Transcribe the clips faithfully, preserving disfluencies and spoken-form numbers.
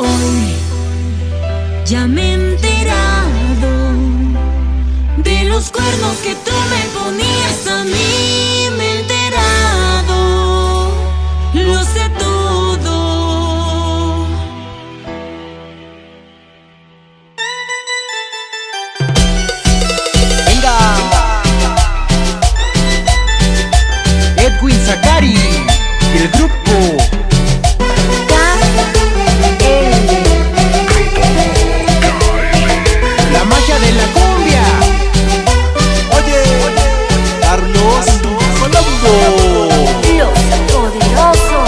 Hoy ya me he enterado de los cuernos que tú me ponías a mí. Me he enterado, lo sé todo. Venga, Edwin Zacari y el grupo La Magia de la Cumbia. Oye, Carlos Colombo. Los poderosos.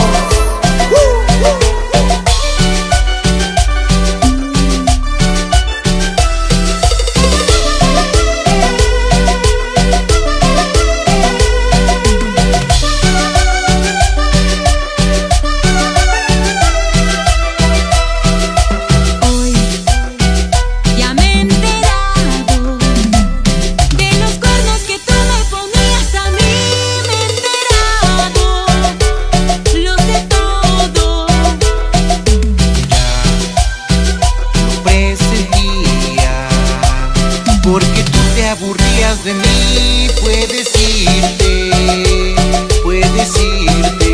Porque tú te aburrías de mí, puedes irte, puedes irte.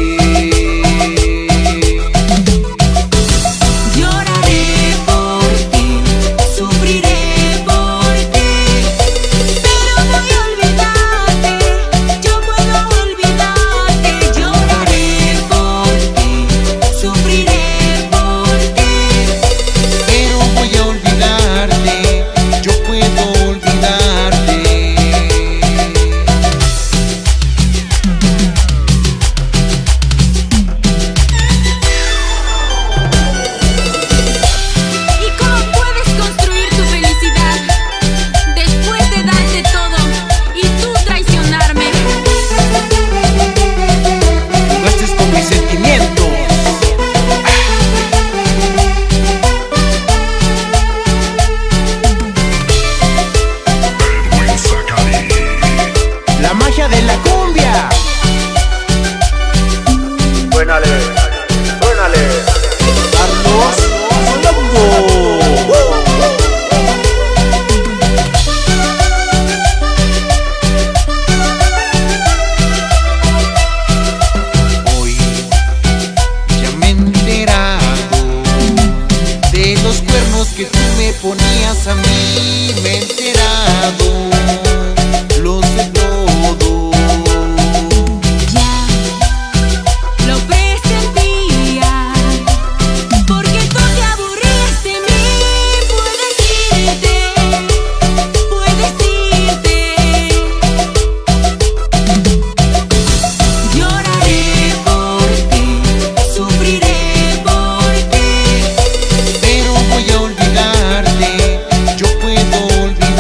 Lloraré por ti, sufriré por ti, pero voy a olvidarte, yo puedo olvidarte. Lloraré por ti, sufriré por ti, Pero voy a olvidarte, yo puedo olvidarte. ¿y cómo puedes construir tu felicidad después de darte todo y tú traicionarme? Jugaste con mis sentimientos. La magia de la cumbia. Suénale, suénale. Carlos Colombo. Hoy ya me he enterado de los cuernos que tú me ponías a mí. Me he enterado, lo sé todo. Ya lo presentía, porque tú te aburrías de mí. Puedes irte, puedes irte. Lloraré por ti, sufriré por ti, Pero voy a olvidarte, yo puedo olvidarte.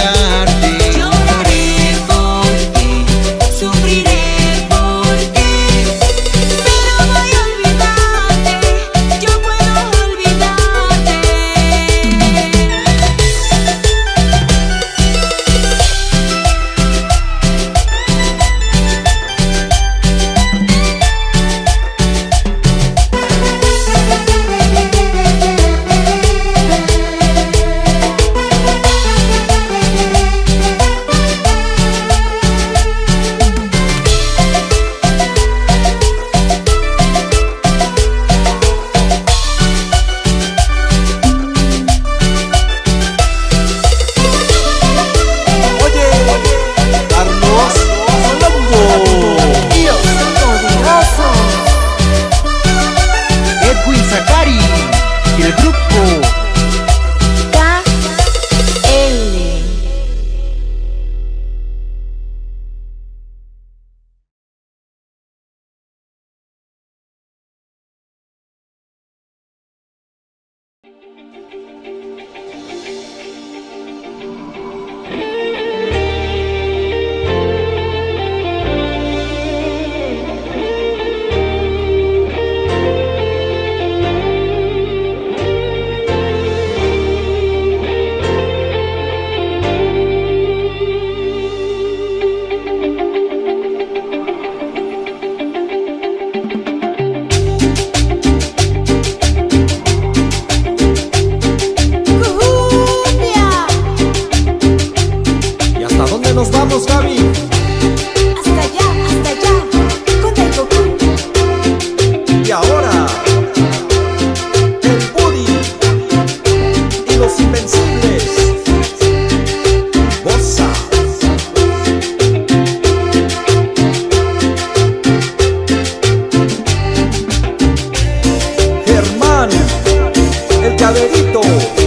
Llaverito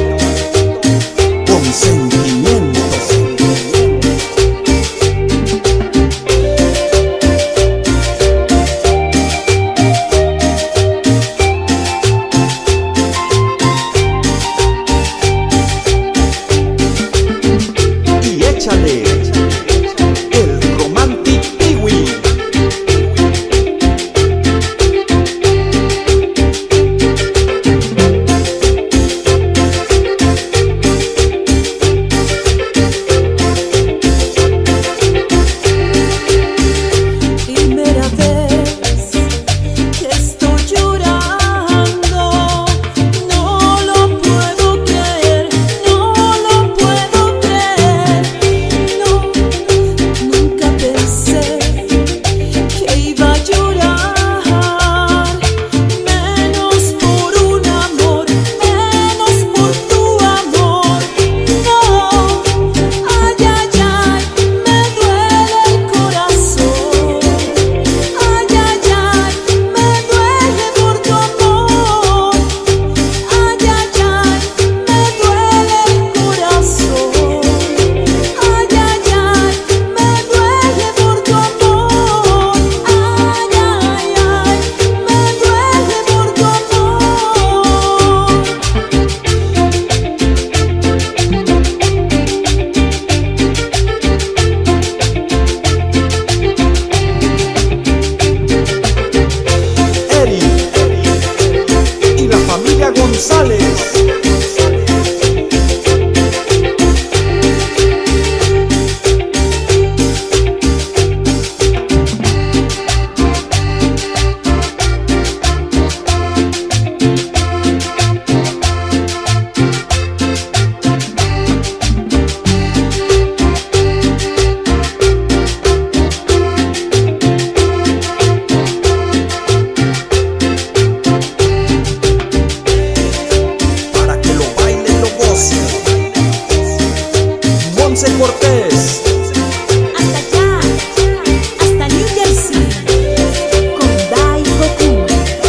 con sentimiento. Y échale el Romantic Piwi. Cortés. Hasta allá, hasta New Jersey, con Dai Goku.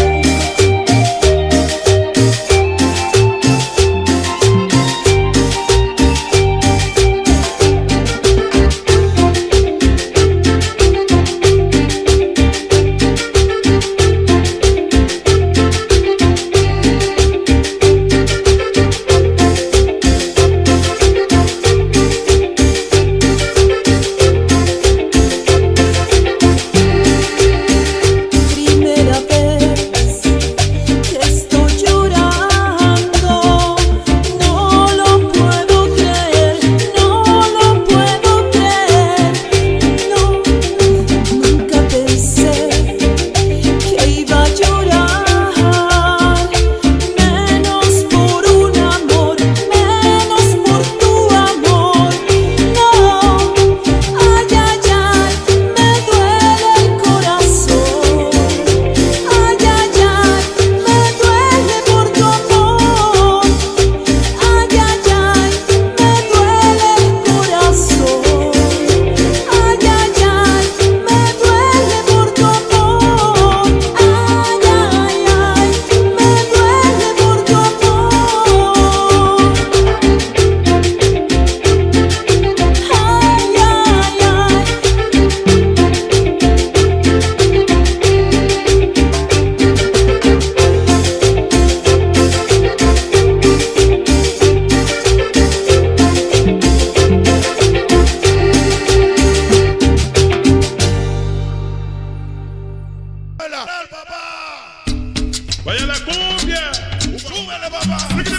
¡Vaya la cumbia! ¡Súbele, papá!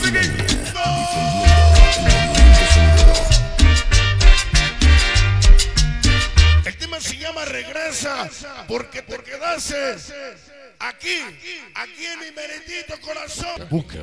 El tema se llama Regresa, porque te quedaste aquí, aquí en mi meritito corazón. Busca.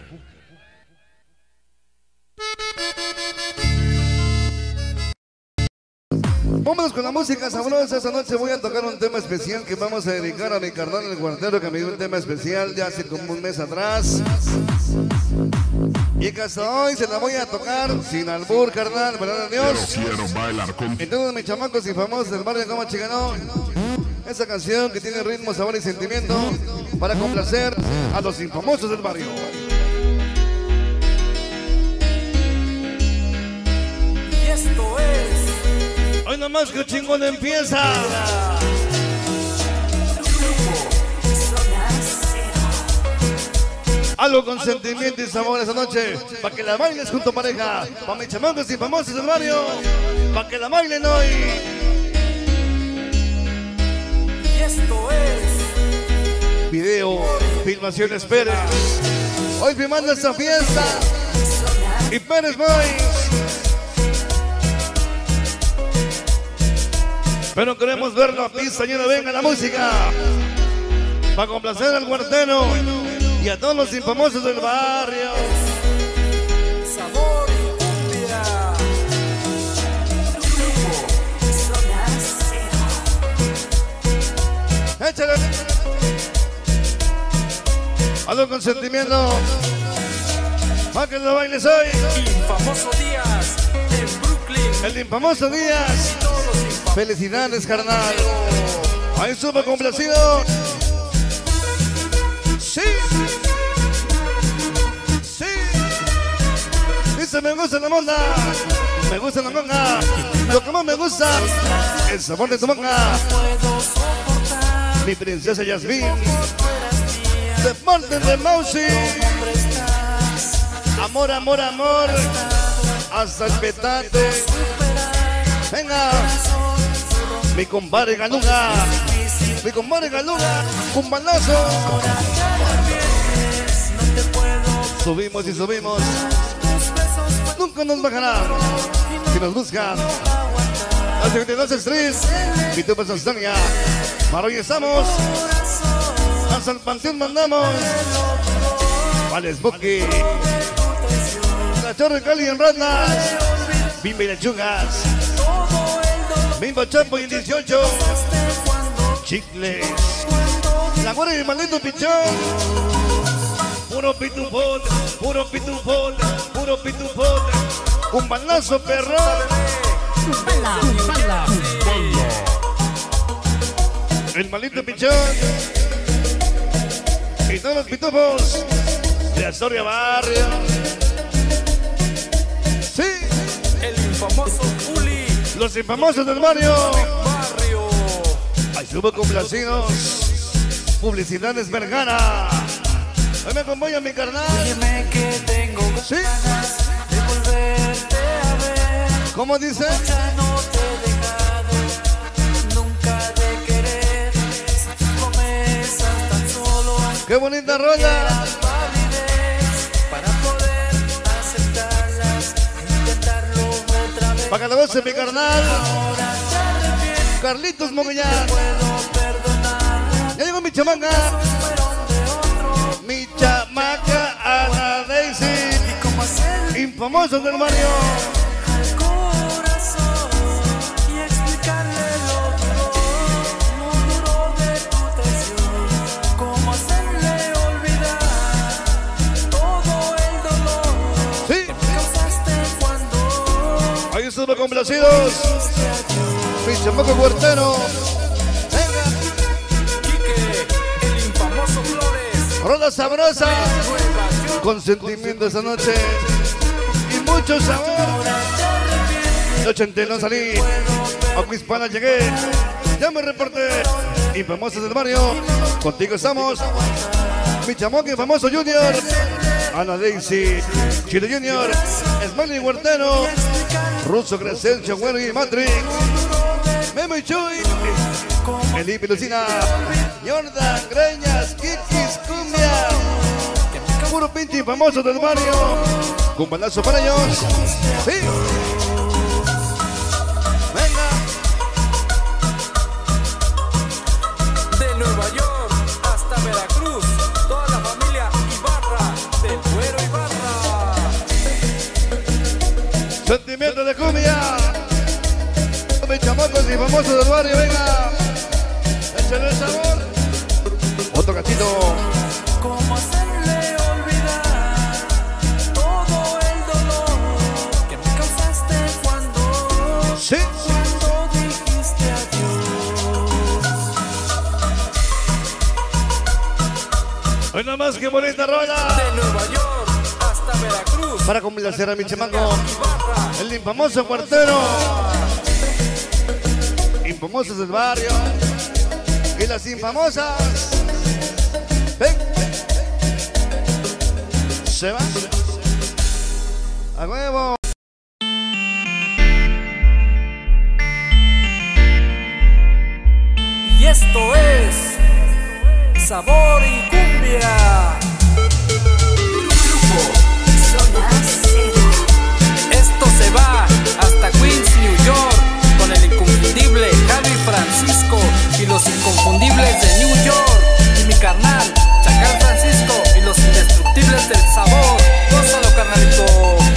Vámonos con la música sabrosa. Esta noche voy a tocar un tema especial que vamos a dedicar a mi carnal el Guardero, que me dio un tema especial ya hace como un mes atrás. Y que hasta hoy se la voy a tocar sin albur, carnal, ¿verdad, Dios? Quiero, quiero bailar con... Entonces, mis chamacos y famosos del barrio Cama Chicano, esa canción que tiene ritmo, sabor y sentimiento para complacer a los infamosos del barrio. esto es. Hoy nomás que chingón empieza. Algo con sentimiento y sabor esa noche. Pa' que la bailes junto a pareja. Pa' mis chamacos y famosos del barrio. Pa' que la bailen hoy. Y esto es. Video, filmaciones Pérez. Hoy filmando esta fiesta. Y Pérez Boys. Pero queremos ver la pista llena, venga la música. Para complacer al cuartero y a todos los infamosos del barrio. Sabor y cumbia. Échale. Algo con sentimiento. Para que lo bailes hoy. Infamoso Díaz en Brooklyn. El infamoso Díaz. Felicidades, carnal. Ahí sube complacido. Sí. Sí. Dice, me gusta la monda. Me gusta la monda. Lo que más me gusta, el sabor de tu monda. Mi princesa Yasmín. De parte de Mausi. Amor, amor, amor. Hasta el petate. Venga. Mi compadre Galuga. Mi compadre Galuga. Un balazo. Subimos y subimos. Nunca nos bajará. Si nos buscan. La setenta y dos Street. Y tú pues Astonia. Para hoy estamos. Hasta el panteón mandamos. Vale, Smokey. Cachorro Cali en Ranas. Bimba y lechugas. Bimba Chapo y el dieciocho. Chicles. La guarda y el maldito pichón. Puro pitufón, puro pitufón, puro pitufón. Un balazo, perro. El maldito pichón. Y todos los pitufos de Astoria Barrio. Sí. El infamoso Uli. Los infamosos del barrio. Barrio. Ahí subo complacidos. Publicidades Vergara. Hoy me acompaña mi carnal. Dime que tengo ¿Sí? ganas de volverte a ver. ¿Cómo dice? Ya no te he dejado nunca de querer. Si tus promesas tan solo han ¡Qué bonita rola! validez para poder aceptarlas e intentarlo otra vez. Para que la goce mi carnal. Ahora te arrepientes, Carlitos Moguñán. puedo perdonar. Ya llegó mi chamaca. Fueron de otro. Mi chamaca Ana Daisy. ¿Y cómo hacer Infamosos del barrio. al corazón y explicarle lo duro, lo duro de tu traición? ¿Cómo hacerle olvidar todo el dolor Sí. que causaste cuando Ahí estuvo complacidos. Mi chamaca cuartero. Venga. Quique, el infamoso Flores, Rola sabrosa. Nueva York? Con sentimiento esta noche. Y mucho sabor. De ochenta y no salí. A Quispana llegué. Ya me reporté. Infamosos del barrio. Contigo estamos. Mi chamaca famoso Junior. Ana Daisy. Chile Junior. Smiley Huertero. Russo Crescencio Güero y Matrix. Memo y Chuy. Felipe Lucina. Jordan Greñas. Kikis Cumbia. Puro pinche famoso del barrio. Con balazo para ellos. Sí. Venga. De Nueva York hasta Veracruz, toda la familia Ibarra, del Güero Ibarra. Sentimiento de cumbia. Mis chamacos y famosos del barrio, venga. Échale el sabor. Otro gatito. ¿Cómo hacerle olvidar todo el dolor que me causaste cuando, Sí. cuando dijiste adiós? Hoy nada más que bonita rola. De Nueva York hasta hasta Veracruz. Para complacer a mi chamaco, el infamoso cuartero, infamosos del barrio y las infamosas. Ven, se va a huevo. Y esto es Sabor y Cumbia. Esto se va hasta Queens, New York, con el inconfundible Javi Francisco y los inconfundibles de New York, y mi carnal Chacal Francisco y los indestructibles del sabor. Gózalo, carnalito.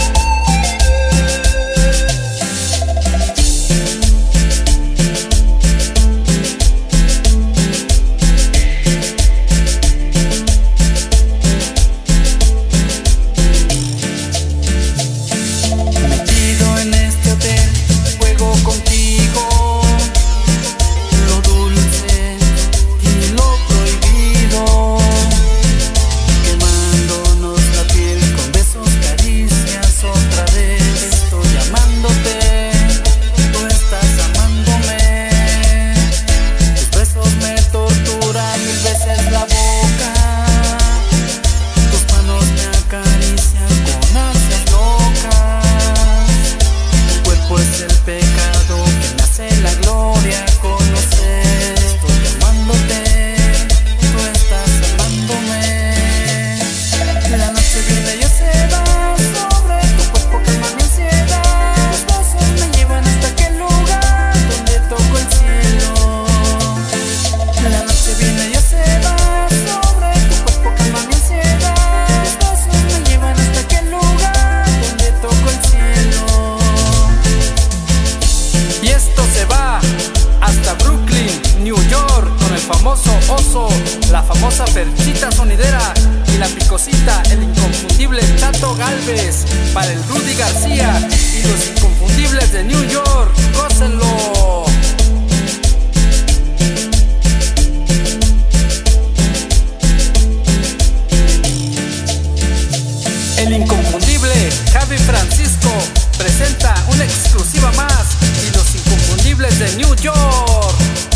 La famosa Perchita sonidera y la picosita, el inconfundible Chato Galvez, para el Rudy García y los inconfundibles de New York. ¡Gócenlo! El inconfundible Javi Francisco presenta una exclusiva más y los inconfundibles de New York.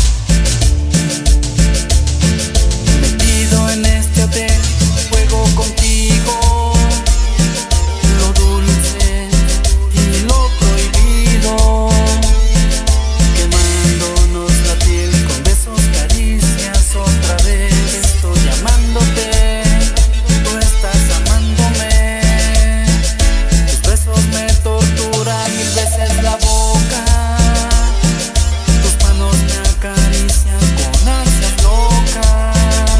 En este hotel juego contigo lo dulce y lo prohibido, quemándonos la piel con besos, caricias. Otra vez estoy llamándote, tú estás amándome. Tus besos me torturan mil veces la boca, tus manos me acarician con ansias locas.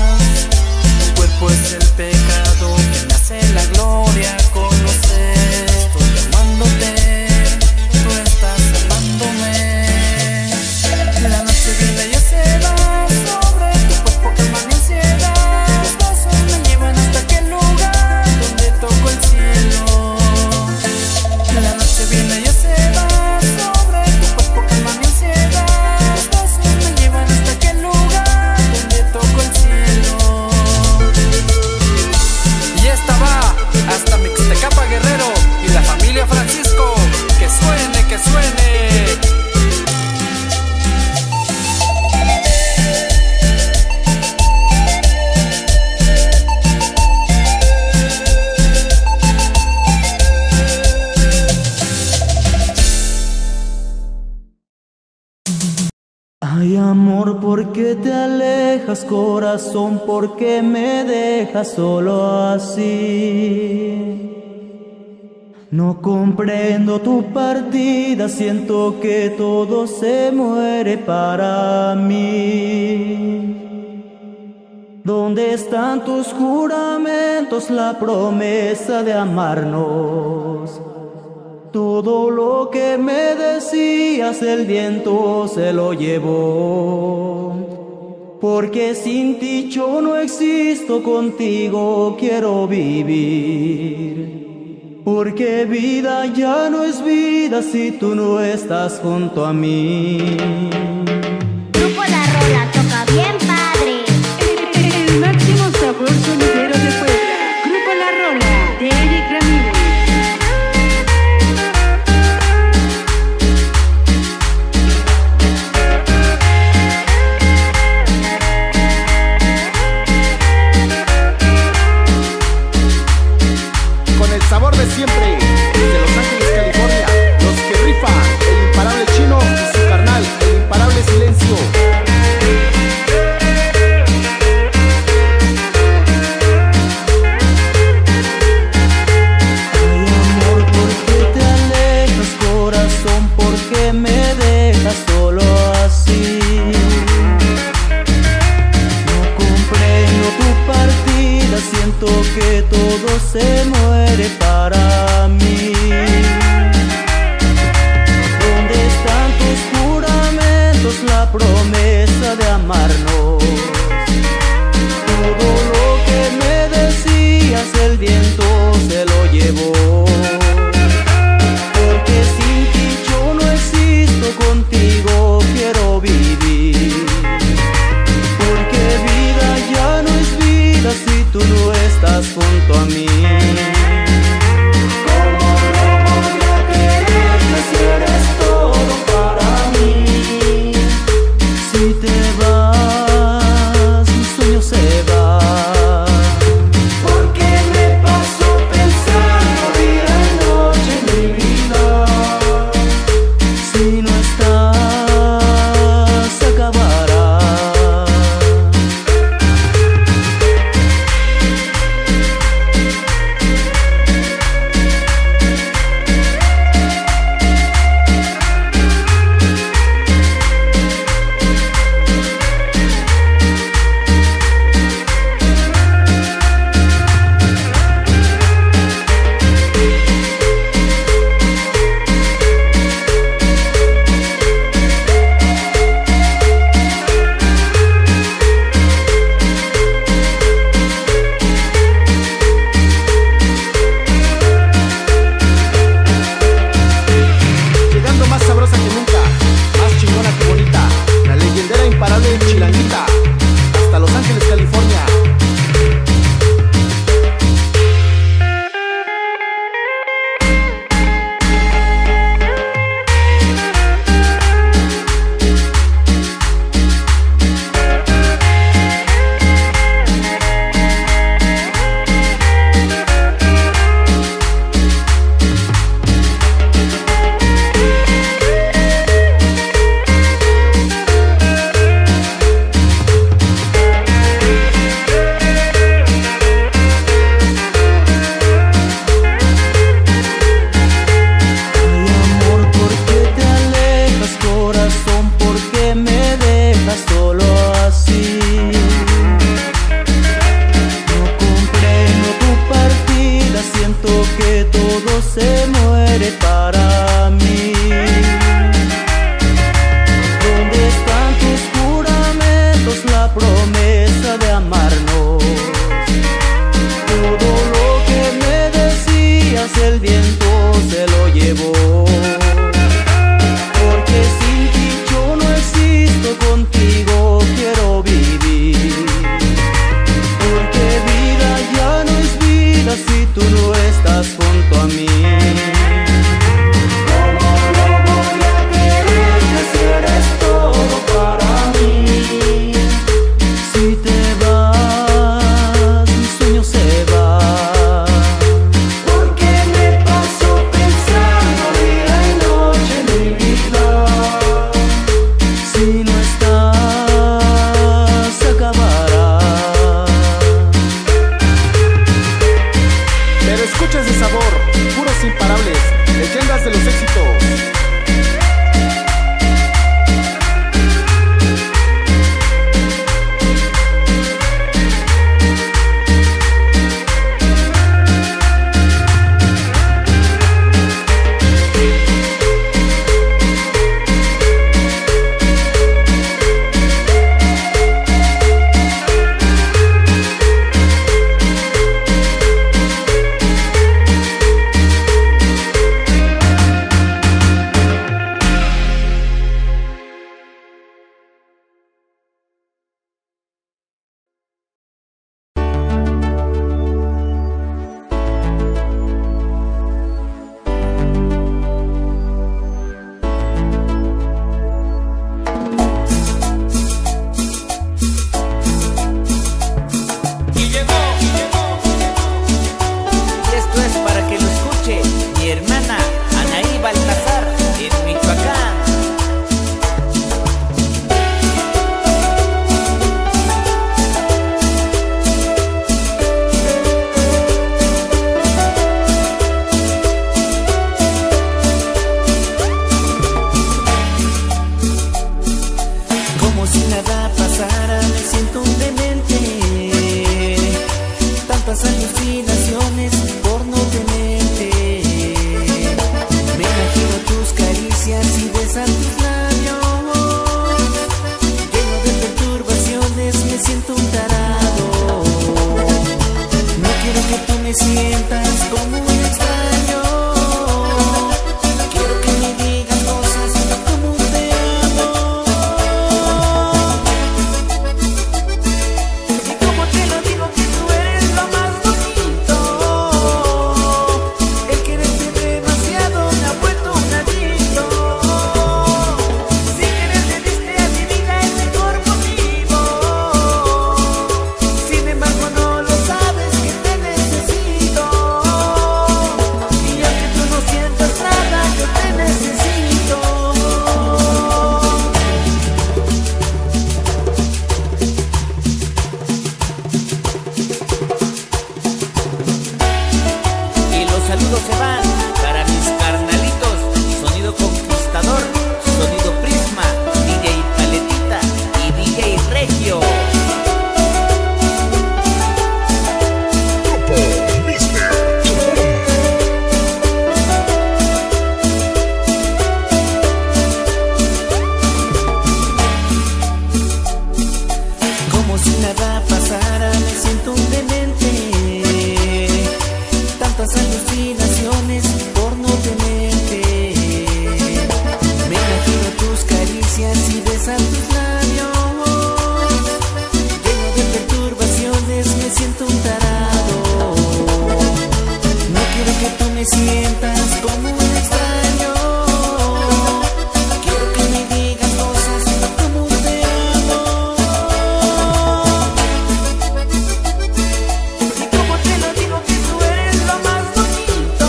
Pues el pecado que me hace la gloria conocer. Estoy amándote, tú estás amándome. La noche viene y se va sobre tu cuerpo, calma mi ansiedad. Tus besos me llevan hasta aquel lugar donde toco el cielo. La noche viene y se va sobre tu cuerpo, calma mi ansiedad. Tus besos me llevan hasta aquel lugar donde toco el cielo. Y esta va hasta Mixtecapa, Guerrero y la familia Francisco. Que suene, que suene. Ay, amor, ¿por qué te alejas? Corazón, ¿por qué me dejas solo así? No comprendo tu partida, siento que todo se muere para mí. ¿Dónde están tus juramentos, la promesa de amarnos? Todo lo que me decías el viento se lo llevó. Porque sin ti yo no existo, contigo quiero vivir. Porque vida ya no es vida si tú no estás junto a mí. Grupo La Rola toca bien padre. El máximo sabor sonidero de Puebla. Grupo La Rola de Eric Ramírez. que todo se muere para mí. ¿Dónde están tus juramentos, la promesa de amarnos? Todo lo que me decías el viento se lo llevó. Porque sin ti yo no existo, contigo quiero vivir. Porque vida ya no es vida si tú no estás junto a mí. me sientas como un extraño. Quiero que me digas cosas como te amo. Y como te lo digo que tú eres lo más bonito. El quererte demasiado me ha vuelto un adicto. Si querer te diste a mi vida el mejor motivo. Sin embargo no lo sabes que te necesito. Y aunque tú no sientas nada, yo te necesito. Y los saludos se van para mis carnalitos. Sonido Conquistador, Sonido Prisma, D J Paletita y D J Regio. Como si nada pasara, me siento un demente. Tantas alucinaciones por no tenerte. Me imagino tus caricias y besar tus labios. Lleno de perturbaciones, me siento un tarado. No quiero que tú me sientas como un extraño. Quiero que me digas cosas como te amo. Y como te lo digo que tú eres lo más bonito.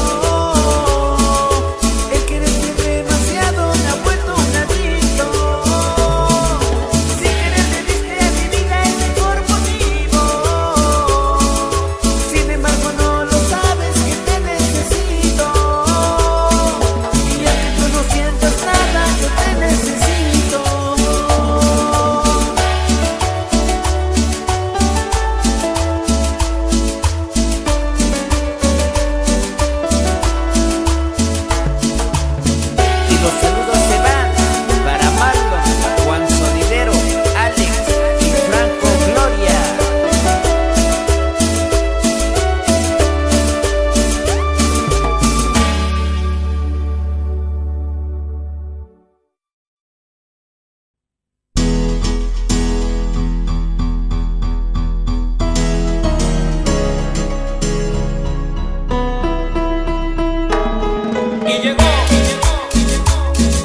El quererte demasiado me ha vuelto un adicto. Sin querer te diste a mi vida el mejor motivo. Sin embargo no lo sabes que te necesito. Y aunque tú no sientas nada, yo te necesito. Y los saludos se van para Marlon, Juan Sonidero, Alex y Franco Gloria. Y llegó, y llegó, y llegó.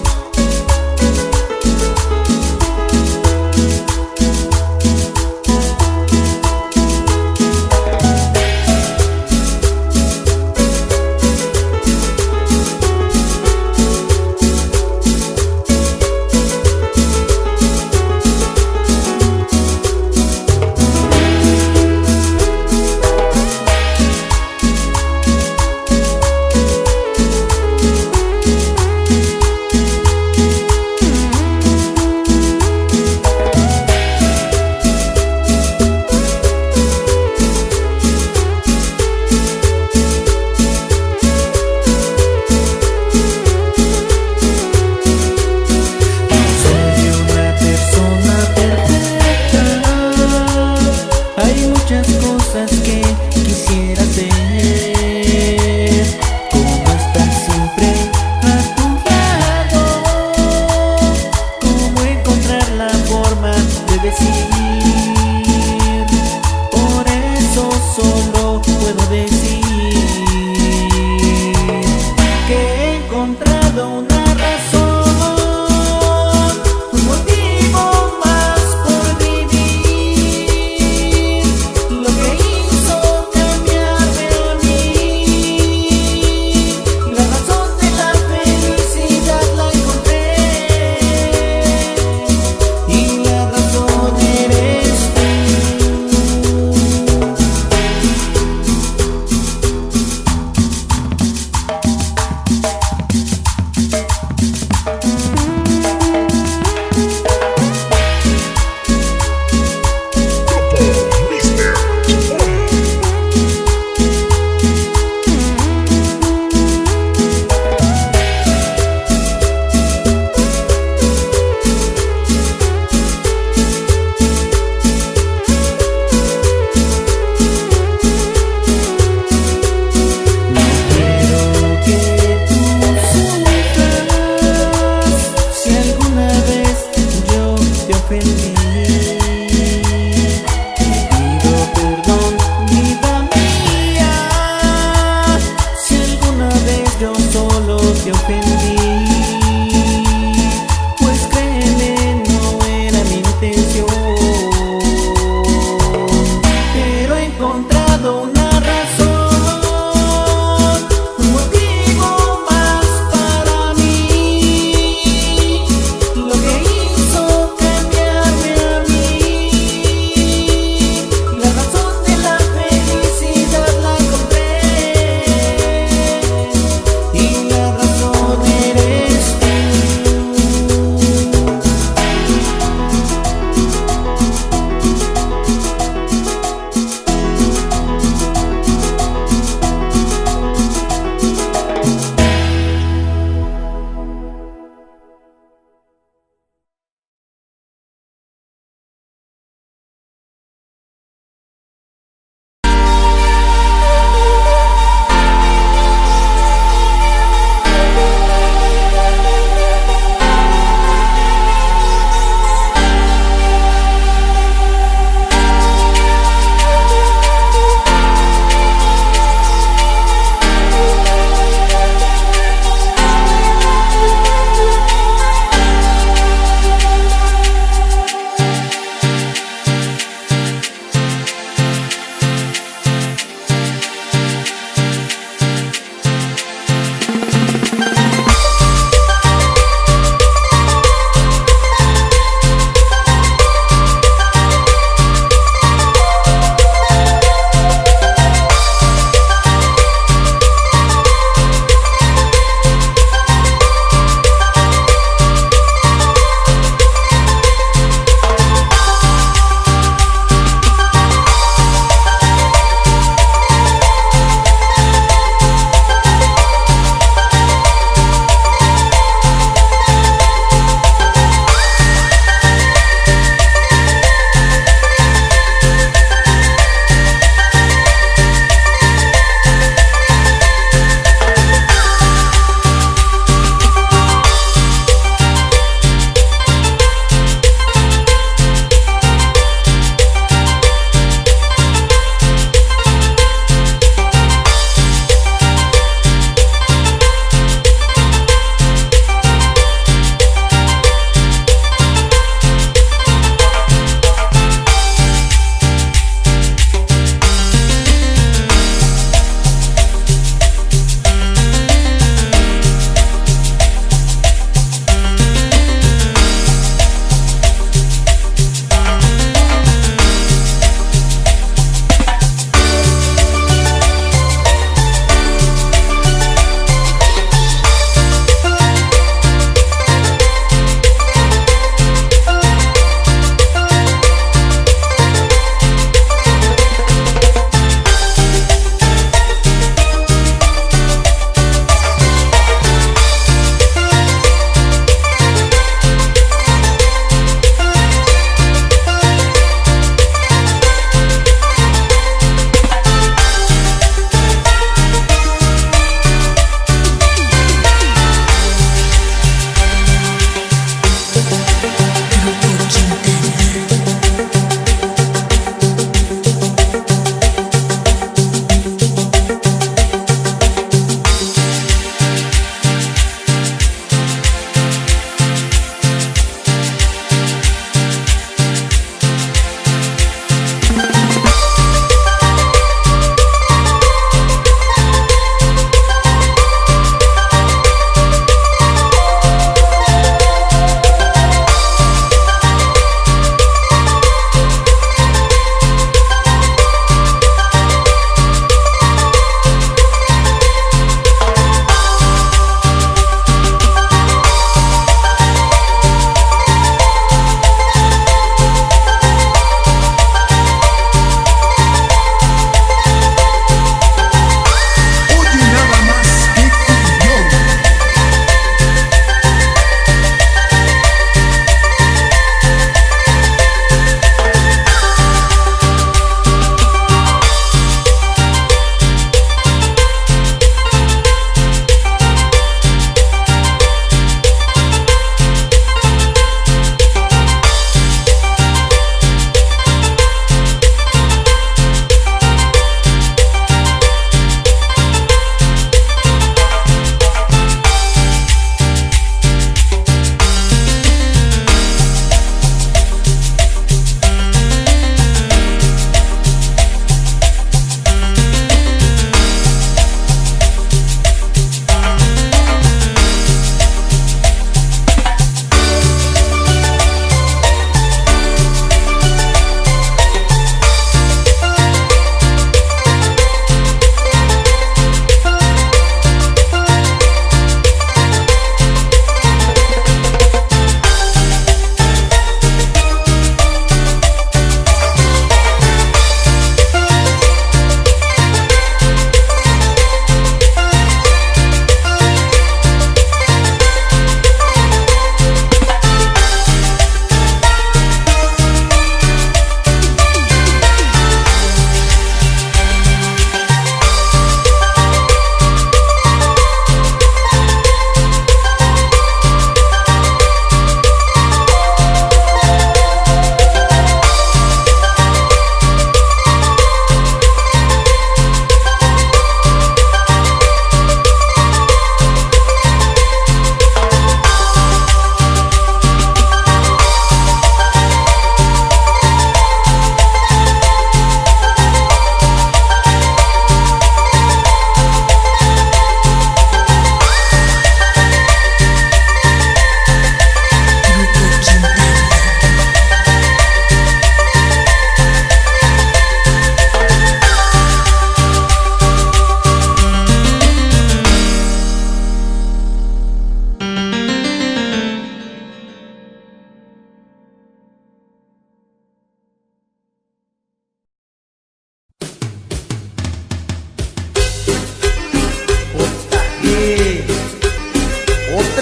Soy una persona perfecta. Hay muchas cosas que quisiera hacer, como estar siempre a tu lado, como encontrar la forma de decir. Por eso solo puedo decir que he encontrado una razón, un motivo más por vivir. Lo que hizo cambiarme a mí, la razón de la felicidad la encontré. Y la razón eres tú.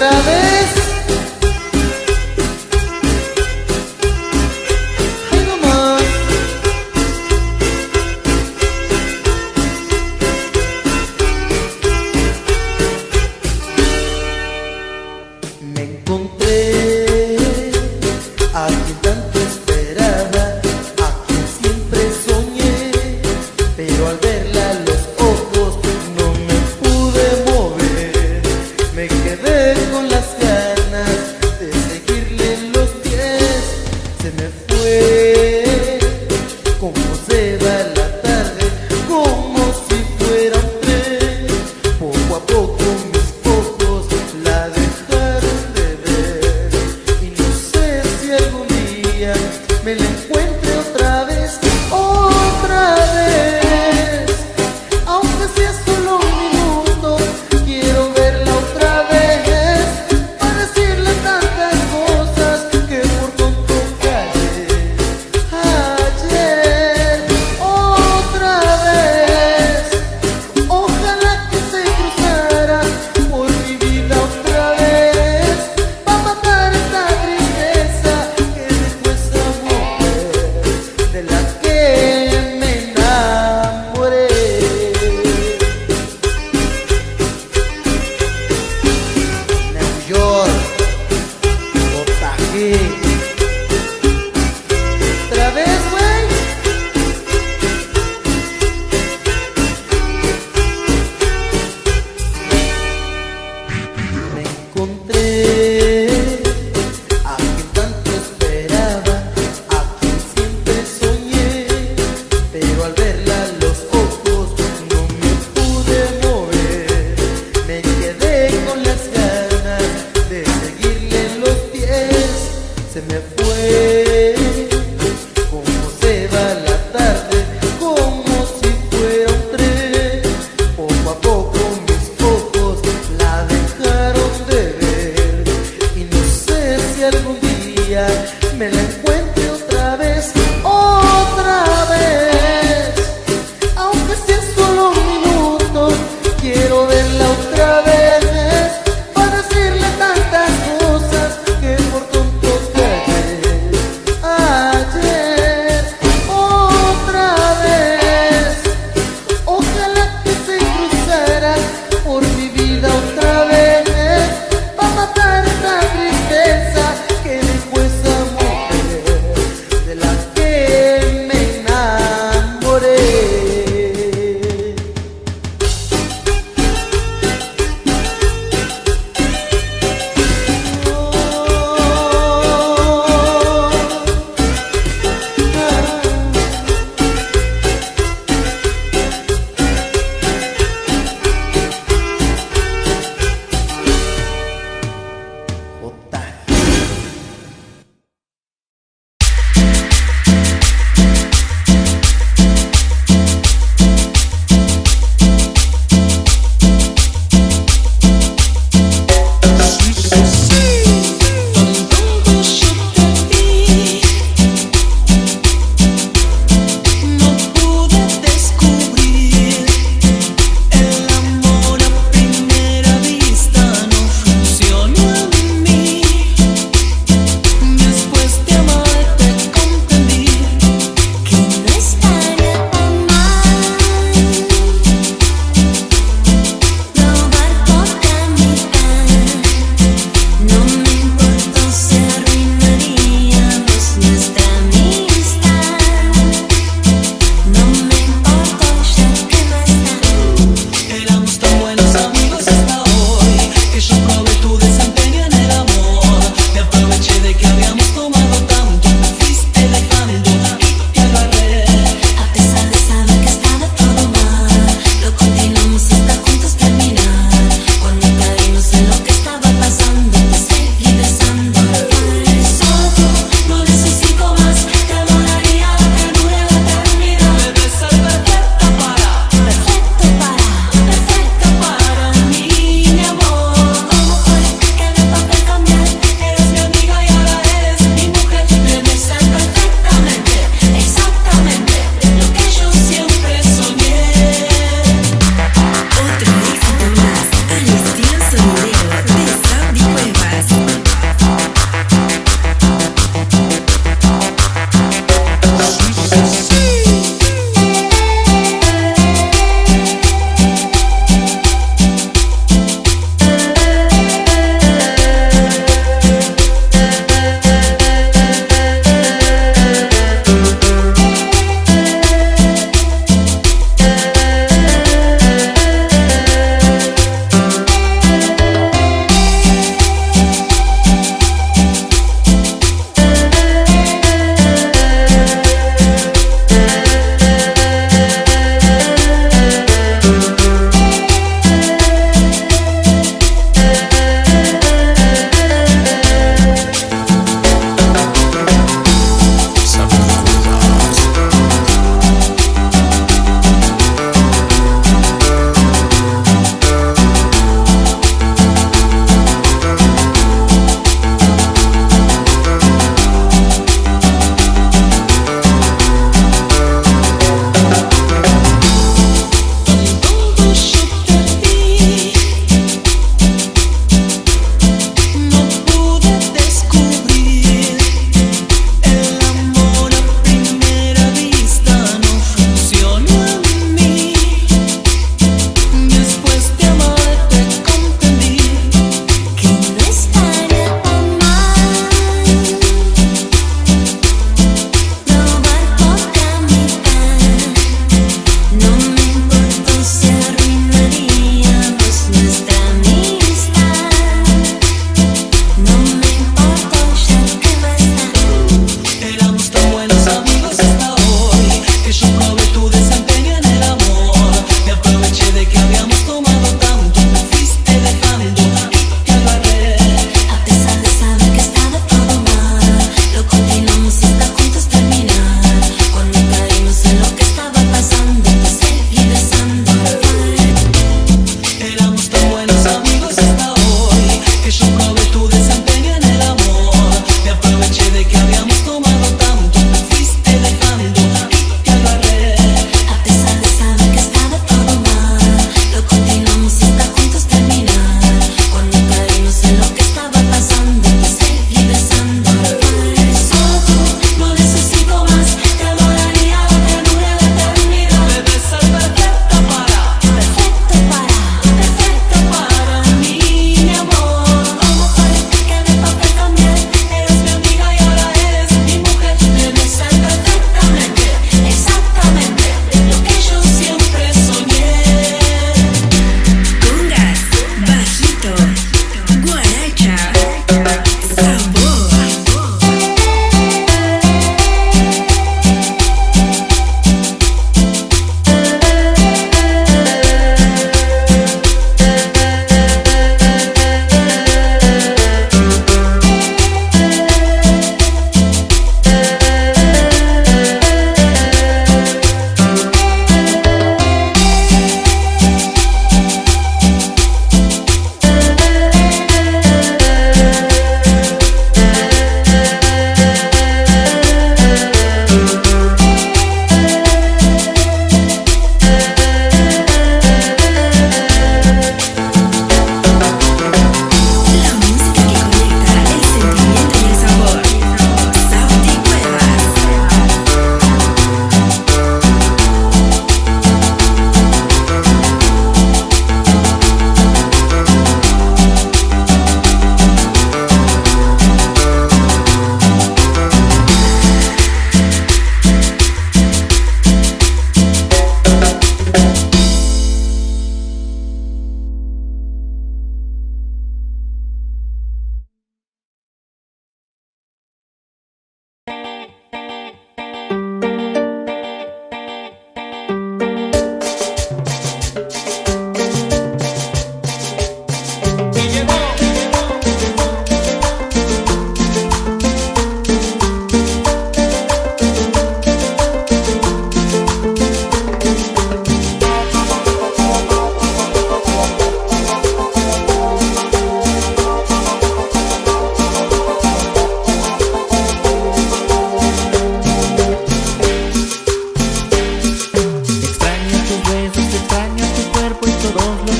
otra vez. Ay, no más. Me encontré a quien tanto esperaba, a quien siempre soñé, pero al verla a los ojos no me pude mover. Me quedé con las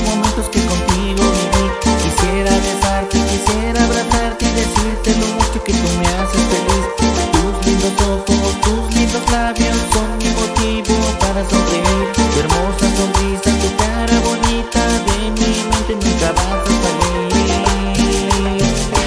momentos que contigo viví. Quisiera besarte, quisiera abrazarte y decirte lo mucho que tú me haces feliz. Tus lindos ojos, tus lindos labios son mi motivo para sonreír. Tu hermosa sonrisa, tu cara bonita, de mi mente nunca vas a salir.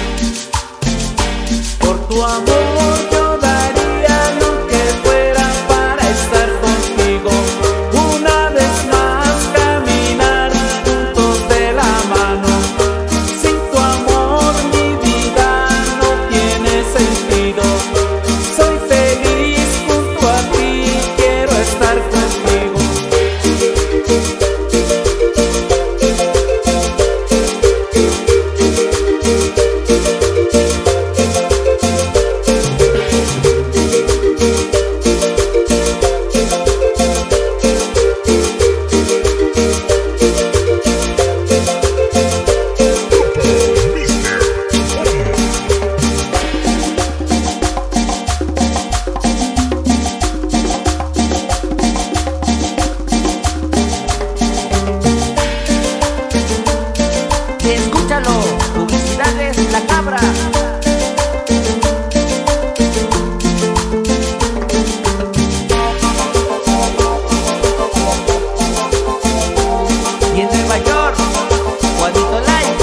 Por tu amor yo daría lo que fuera para estar contigo. Una vez más caminar juntos de la mano. Sin tu amor mi vida no tiene sentido. Soy feliz junto a ti, quiero estar contigo. Escúchalo, publicidades La Cabra. Y en Nueva York, Juanito Live.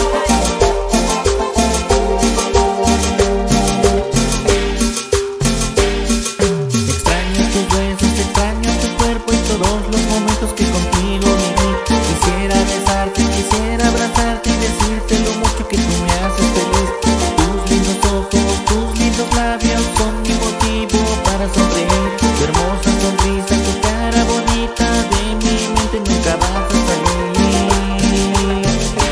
Extraño tus besos, extraño tu cuerpo y todos los momentos que contigo viví. Quisiera besarte, quisiera abrazarte y decirte lo mucho que tú me haces feliz. Tus lindos ojos, tus lindos labios son mi motivo para sonreír. Tu hermosa sonrisa, tu cara bonita, de mi mente nunca vas a salir.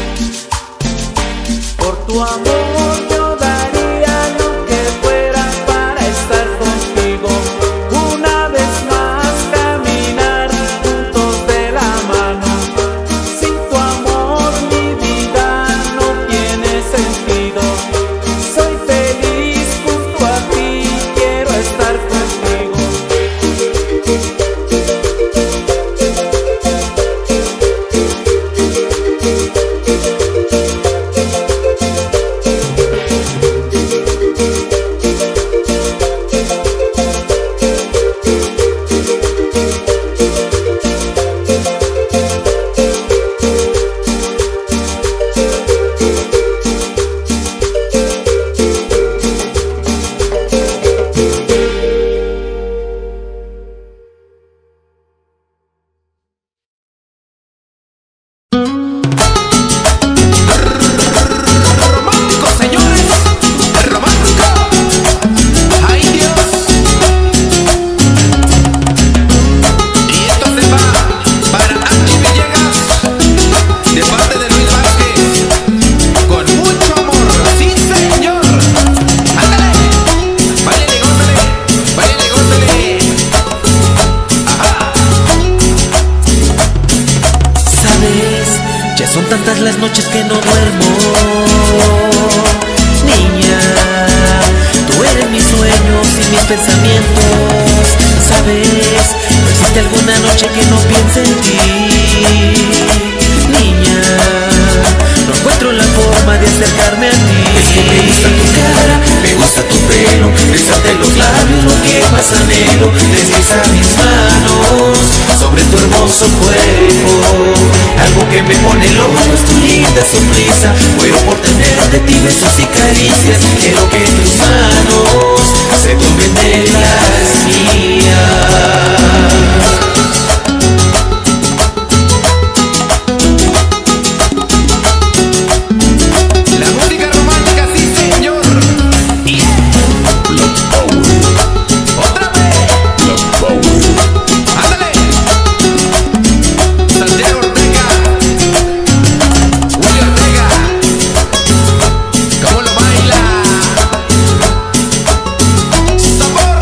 Por tu amor yo daría lo que fuera para estar contigo. Una vez más caminar juntos de la mano. Sin tu amor mi vida no tiene sentido. Soy feliz junto a ti, quiero estar contigo. Romántico, señores, romántico. Ay Dios. Y esto se va para Angie Villegas, de parte de Luis Vázquez, con mucho amor, sí señor. Ándale, báilale, gózale, báilale, gózale. Ajá. Sabes, ya son tantas las noches que no duermo. Niña, tú eres mis sueños y mis pensamientos. Sabes, no existe alguna noche que no piense en ti. Niña, no encuentro la forma de acercarme a ti. Es que me gusta tu cara, me gusta tu pelo, besarte los labios, lo que más anhelo. Desliza mis manos sobre tu hermoso cuerpo. Algo que me pone loco es tu linda sonrisa. Muero por tener de ti besos y caricias. Quiero que tus manos se tomen de las mías. La música romántica, sí señor. Yeah. Otra vez. Ándale. Santiago Ortega, Willy Ortega, ¿cómo lo baila? Sabor.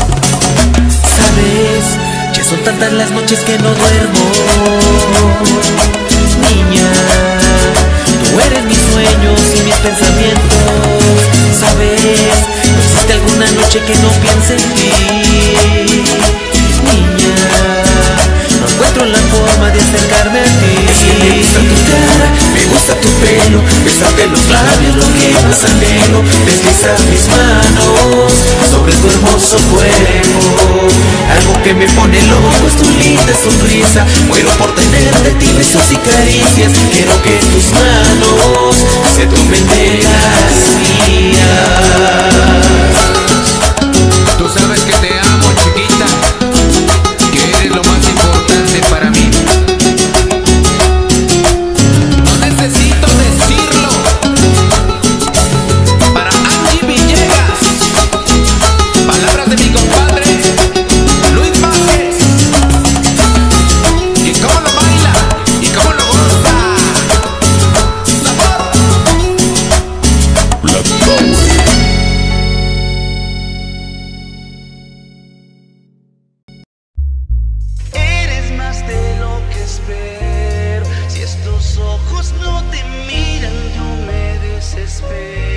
Sabes, ya son tantas las noches que no duermo. Niña, tú eres mis sueños y mis pensamientos. Sabes, no existe alguna noche que no piense en ti. Niña, no encuentro la forma de acercarme a ti. Es que me gusta tu cara, los labios lo que más anhelo, deslizar mis manos sobre tu hermoso cuerpo. Algo que me pone loco es tu linda sonrisa. Muero por tener de ti besos y caricias. Quiero que tus manos se tomen de las mías. Tú sabes que te amo, chiquita, que eres lo más importante para mí. No necesito decirlo. Para Angie Villegas, palabras de mi compadre Luis Vázquez. Y cómo lo baila, y cómo lo goza. ¡Sabor! Black Power. Eres más de lo que espero. Si estos ojos no te miran, yo me desespero.